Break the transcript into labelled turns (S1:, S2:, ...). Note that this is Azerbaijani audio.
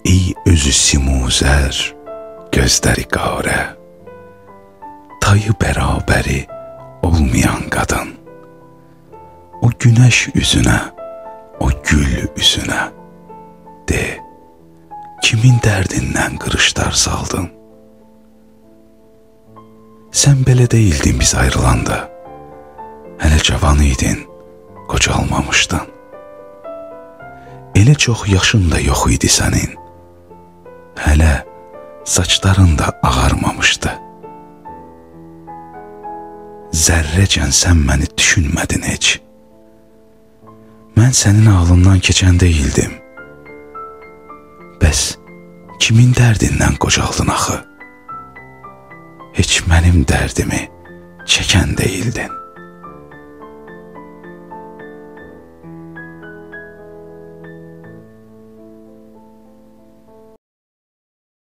S1: ey özü simuzər, gözləri qarə, tayı bərabəri olmayan qadın. O günəş üzünə, o gül üzünə, de, kimin dərdindən qırışlar saldın? Sən belə deyildin biz ayrılanda, hələ cavan idin, qocalmamışdın. Elə çox yaşın da yox idi sənin, hələ saçların da ağarmamışdı. Zərrəcən sən məni düşünmədin heç. Mən sənin ağlından keçən deyildim. Bəs kimin dərdindən qocaldın axı? Heç mənim dərdimi çəkən deyildin.